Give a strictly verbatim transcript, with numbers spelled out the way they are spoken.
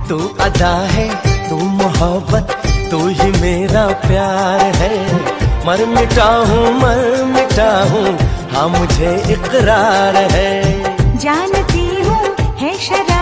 तू अदा है, तू मोहब्बत, तू ही मेरा प्यार है। मर मिटा हूँ, मर मिटा हूँ, हाँ मुझे इकरार है। जानती हूँ है शरारत